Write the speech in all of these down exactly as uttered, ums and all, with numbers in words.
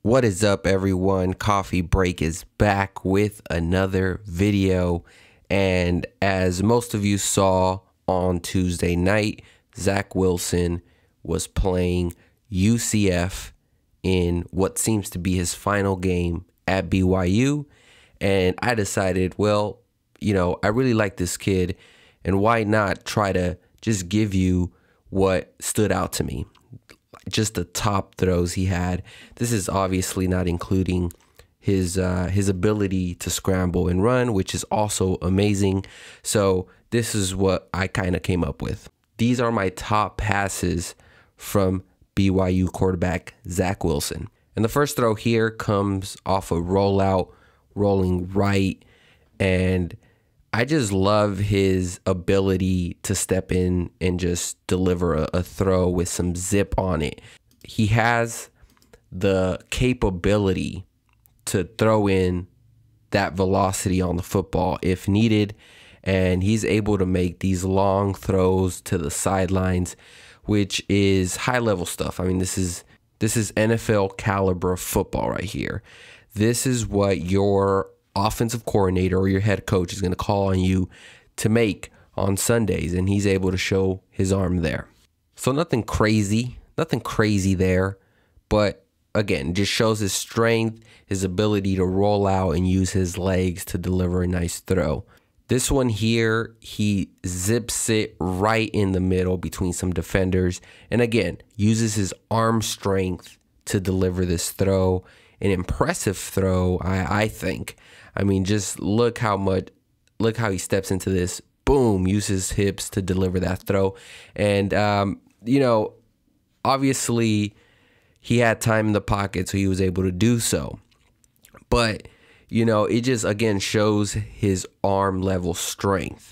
What is up, everyone? Coffee Break is back with another video. And as most of you saw on Tuesday night, Zach Wilson was playing U C F in what seems to be his final game at B Y U. And I decided, well, you know, I really like this kid, and why not try to just give you what stood out to me. Just the top throws he had. This is obviously not including his uh, his ability to scramble and run, which is also amazing. So this is what I kind of came up with. These are my top passes from B Y U quarterback Zach Wilson. And the first throw here comes off a rollout, rolling right. And I just love his ability to step in and just deliver a, a throw with some zip on it. He has the capability to throw in that velocity on the football if needed, and he's able to make these long throws to the sidelines, which is high level stuff. I mean, this is this is N F L caliber football right here. This is what your offensive coordinator or your head coach is going to call on you to make on Sundays, and he's able to show his arm there. So nothing crazy, nothing crazy there, but again, just shows his strength, his ability to roll out and use his legs to deliver a nice throw. This one here, he zips it right in the middle between some defenders, and again, uses his arm strength to deliver this throw. An impressive throw, I, I think. I mean, just look how much, look how he steps into this. Boom, uses hips to deliver that throw. And, um, you know, obviously he had time in the pocket, so he was able to do so. But, you know, it just, again, shows his arm level strength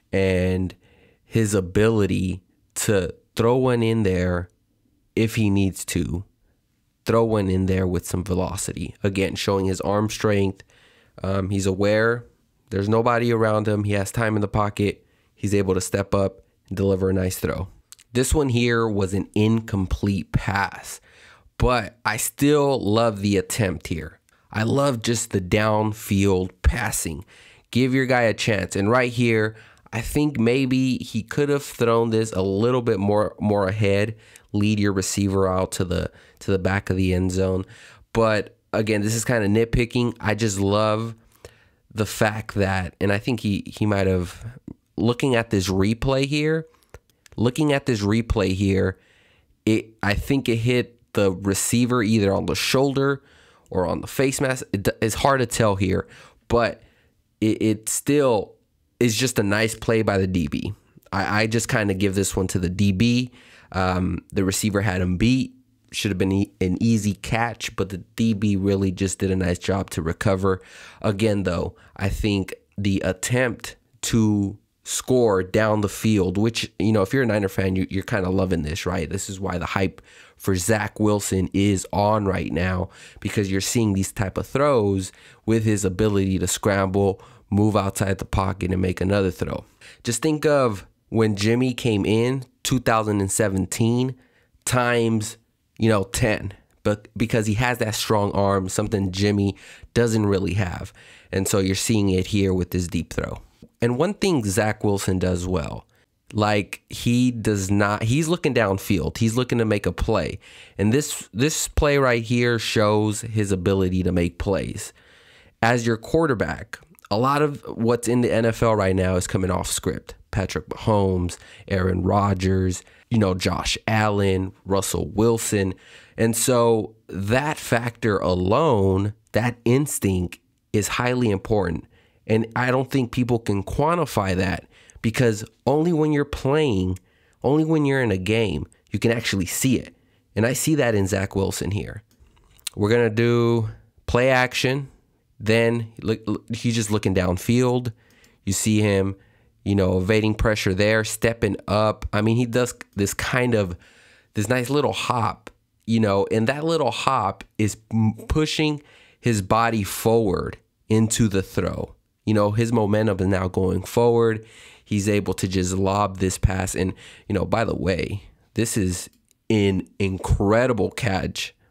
and his ability to throw one in there if he needs to. Throw one in there with some velocity. Again, showing his arm strength. Um, he's aware there's nobody around him. He has time in the pocket. He's able to step up and deliver a nice throw. This one here was an incomplete pass, but I still love the attempt here. I love just the downfield passing. Give your guy a chance. And right here, I think maybe he could have thrown this a little bit more more ahead, lead your receiver out to the to the back of the end zone. But again, this is kind of nitpicking. I just love the fact that, and I think he he might have, looking at this replay here, looking at this replay here, it I think it hit the receiver either on the shoulder or on the face mask. It, it's hard to tell here, but it, it still is just a nice play by the D B. I, I just kind of give this one to the D B. Um, the receiver had him beat. Should have been e an easy catch, but the D B really just did a nice job to recover. Again, though, I think the attempt to score down the field, which, you know, if you're a Niner fan, you, you're kind of loving this, right? This is why the hype for Zach Wilson is on right now, because you're seeing these type of throws with his ability to scramble, move outside the pocket, and make another throw. Just think of when Jimmy came in two thousand seventeen times, you know, ten, but because he has that strong arm, something Jimmy doesn't really have. And so you're seeing it here with this deep throw. And one thing Zach Wilson does well, like he does not, he's looking downfield. He's looking to make a play. And this, this play right here shows his ability to make plays. As your quarterback, a lot of what's in the N F L right now is coming off script. Patrick Mahomes, Aaron Rodgers, you know, Josh Allen, Russell Wilson. And so that factor alone, that instinct is highly important. And I don't think people can quantify that, because only when you're playing, only when you're in a game, you can actually see it. And I see that in Zach Wilson here. We're going to do play action. Then look, he's just looking downfield. You see him, you know, evading pressure there, stepping up. I mean, he does this kind of, this nice little hop, you know, and that little hop is pushing his body forward into the throw. You know, his momentum is now going forward. He's able to just lob this pass. And, you know, by the way, this is an incredible catch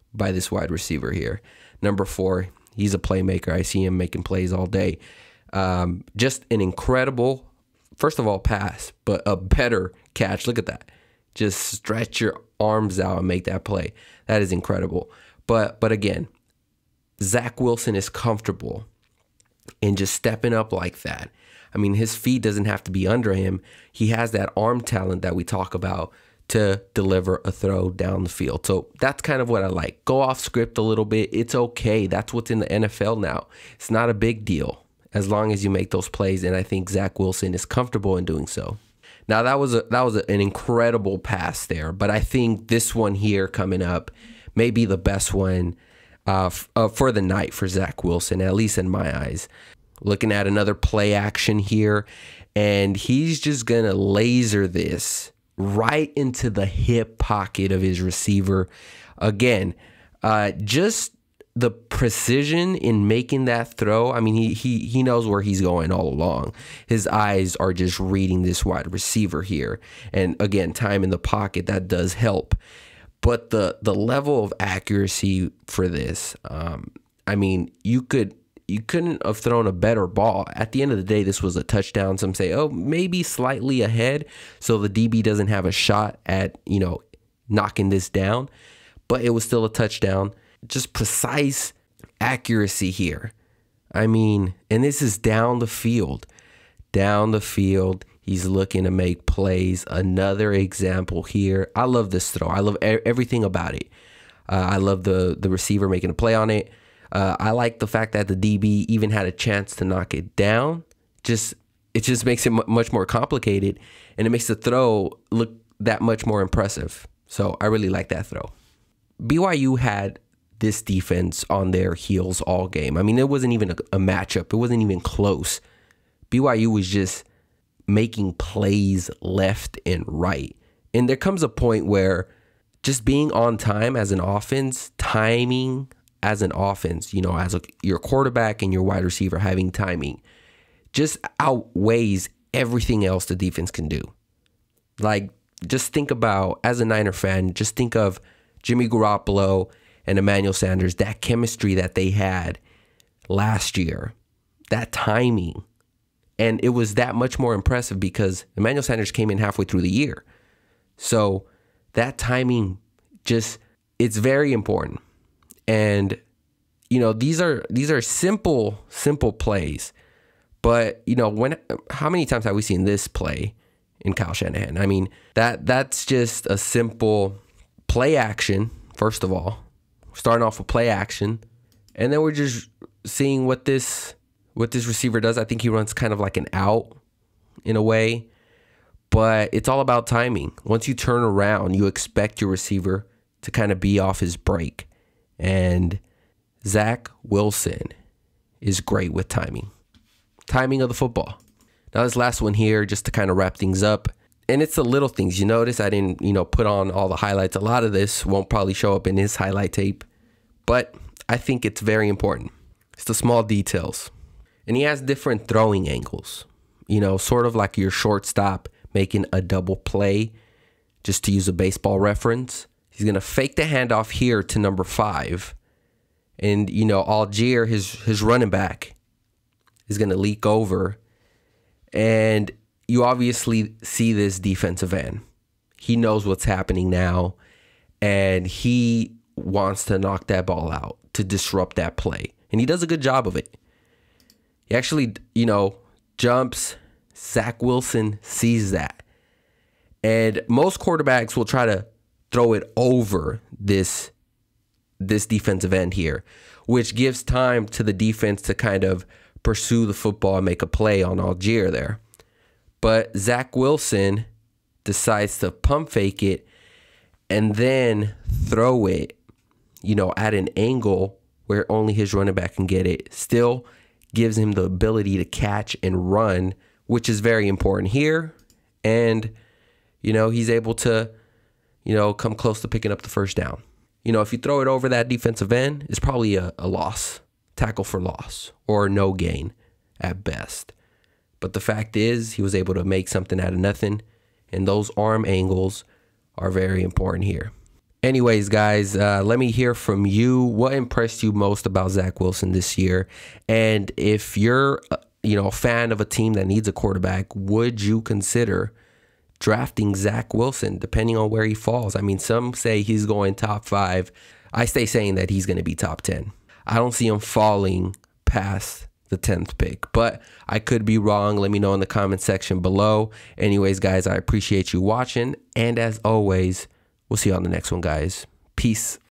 by this wide receiver here. Number four, he's a playmaker. I see him making plays all day. Um, just an incredible, first of all, pass, but a better catch. Look at that. Just stretch your arms out and make that play. That is incredible. But but again, Zach Wilson is comfortable in just stepping up like that. I mean, his feet doesn't have to be under him. He has that arm talent that we talk about to deliver a throw down the field. So that's kind of what I like. Go off script a little bit. It's okay. That's what's in the N F L now. It's not a big deal as long as you make those plays, and I think Zach Wilson is comfortable in doing so. Now, that was a, that was a, an incredible pass there, but I think this one here coming up may be the best one uh, f- uh, for the night for Zach Wilson, at least in my eyes. Looking at another play action here, and he's just going to laser this right into the hip pocket of his receiver. Again, uh, just the precision in making that throw. I mean, he he he knows where he's going all along. His eyes are just reading this wide receiver here. And again, time in the pocket, that does help. But the the level of accuracy for this, um, I mean, you could you couldn't have thrown a better ball. At the end of the day, this was a touchdown. Some say, oh, maybe slightly ahead, so the D B doesn't have a shot at, you know, knocking this down. But it was still a touchdown. Just precise accuracy here. I mean, and this is down the field. Down the field, he's looking to make plays. Another example here. I love this throw. I love everything about it. Uh, I love the, the receiver making a play on it. Uh, I like the fact that the D B even had a chance to knock it down. Just It just makes it m- much more complicated, and it makes the throw look that much more impressive. So I really like that throw. B Y U had this defense on their heels all game. I mean, it wasn't even a, a matchup. It wasn't even close. B Y U was just making plays left and right. And there comes a point where just being on time as an offense, timing as an offense, you know, as a, your quarterback and your wide receiver having timing, just outweighs everything else the defense can do. Like, just think about, as a Niner fan, just think of Jimmy Garoppolo and Emmanuel Sanders, that chemistry that they had last year, that timing. And it was that much more impressive because Emmanuel Sanders came in halfway through the year. So that timing just, it's very important. And, you know, these are these are simple, simple plays. But, you know, when how many times have we seen this play in Kyle Shanahan? I mean, that that's just a simple play action, first of all. Starting off with play action. And then we're just seeing what this what this receiver does. I think he runs kind of like an out in a way. But it's all about timing. Once you turn around, you expect your receiver to kind of be off his break. And Zach Wilson is great with timing. Timing of the football. Now this last one here, just to kind of wrap things up. And it's the little things. You notice I didn't, you know, put on all the highlights. A lot of this won't probably show up in his highlight tape. But I think it's very important. It's the small details. And he has different throwing angles. You know, sort of like your shortstop making a double play, just to use a baseball reference. He's going to fake the handoff here to number five. And, you know, Algier, his, his running back, is going to leak over. And you obviously see this defensive end. He knows what's happening now. And he wants to knock that ball out to disrupt that play. And he does a good job of it. He actually, you know, jumps. Zach Wilson sees that. And most quarterbacks will try to throw it over this, this defensive end here, which gives time to the defense to kind of pursue the football and make a play on Algier there. But Zach Wilson decides to pump fake it and then throw it, you know, at an angle where only his running back can get it. Still gives him the ability to catch and run, which is very important here. And, you know, he's able to, you know, come close to picking up the first down. You know, if you throw it over that defensive end, it's probably a, a loss, tackle for loss, or no gain at best. But the fact is, he was able to make something out of nothing, and those arm angles are very important here. Anyways, guys, uh, let me hear from you. What impressed you most about Zach Wilson this year? And if you're, uh, you know, a fan of a team that needs a quarterback, would you consider drafting Zach Wilson, depending on where he falls? I mean, some say he's going top five. I stay saying that he's going to be top ten. I don't see him falling past the tenth pick, but I could be wrong. Let me know in the comment section below. Anyways, guys, I appreciate you watching. And as always, we'll see you on the next one, guys. Peace.